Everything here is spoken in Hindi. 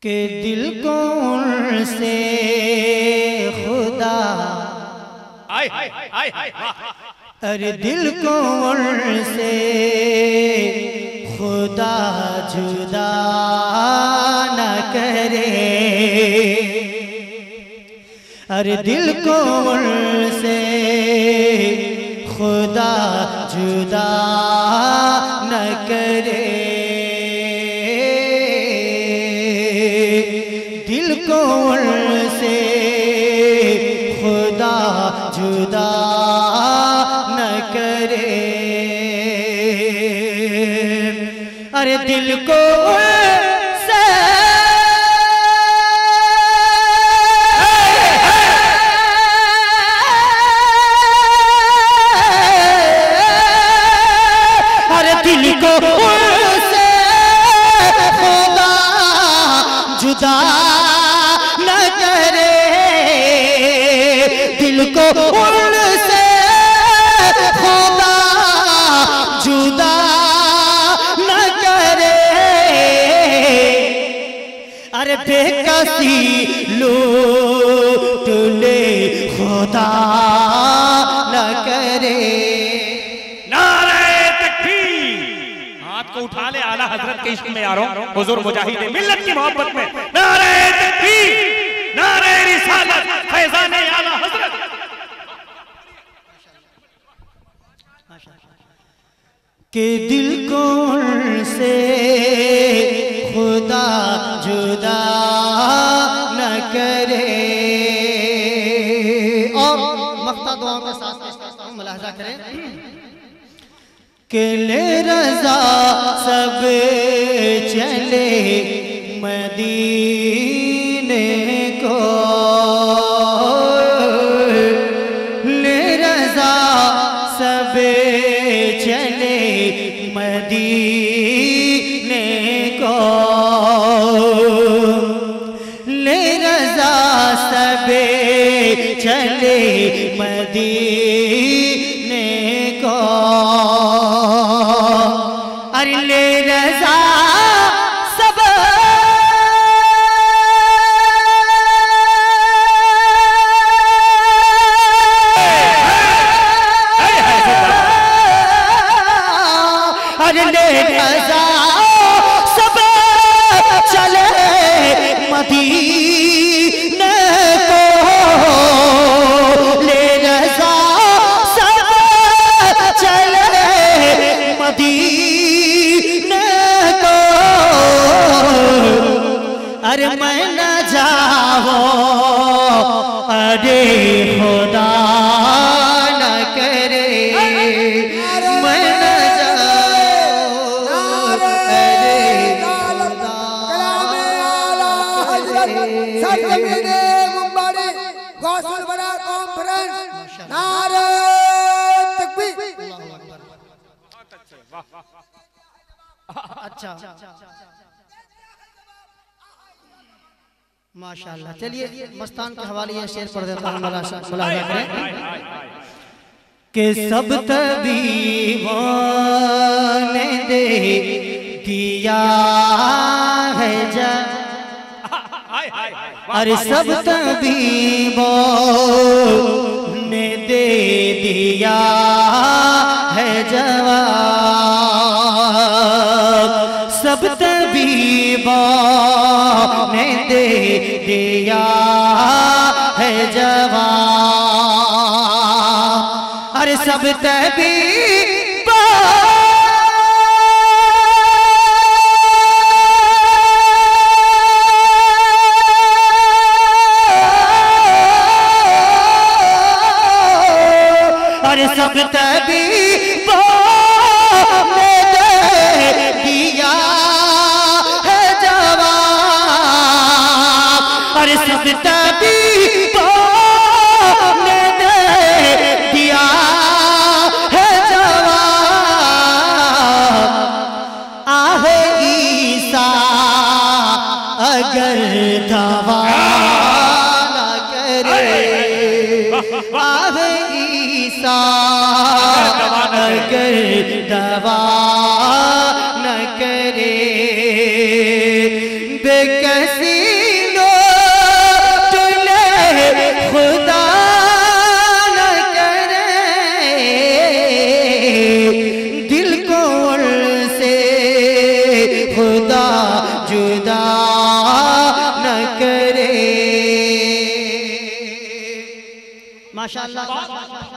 के दिल को उनसे खुदा अरे दिल को उनसे खुदा जुदा न करे, अरे दिल को उनसे खुदा जुदा न करे, दिल को उनसे खुदा जुदा न करे, अरे दिल को उनसे अरे दिल को उनसे खुदा जुदा न करे, दिल को उनसे खुदा जुदा न करे, अरे बेकसी लूट ले खुदा न करे। नारे तकबीर, हाथ को उठा ले आला हजरत के इश्क में यारों, हुजूर मुजाहिद मिल्लत की मोहब्बत में नारे तकबीर, नारे रिसालत, फैजान आला हजरत। के दिल को उनसे खुदा जुदा न करे, और मख्ता दुआओं के साथ मुलाहजा करें के ले रज़ा सब चले मदीने को, ले रज़ा सब चले मदीने को, ले रज़ा सब चले मदीने को, अरे ले रज़ा सब अरे ले रज़ा सब चले मदीने को, ले रज़ा सब चले मदीने को, अरे मैं न जाओ अरे खुदा न करे, मैं न जाओ अरे खुदा सरजमीने मुंबारी गौसुल बड़ा कॉन्फ्रेंस, नारे तकबीर। अच्छा माशाल्लाह। चलिए मस्तान के हवाले ये शेर पढ़ देता हूँ, मुलाहिजा करें कि सब तबीबों ने दे दिया है जा, अरे सब तबीबों ने दे दिया है जवाब, सब तबीबों ने दे दिया है जवाब, अरे सब तबीबों अरे सब तबीबों ने दे दिया है जवाब, अरे सब तबीबों ने दे दिया है जवाब, आहे ईसा अगर दवा न करे, आहे ईसा अगर दवा न करे, बेकसी लौटने खुदा न करे, दिल को उनसे खुदा जुदा न करे। माशाअल्लाह।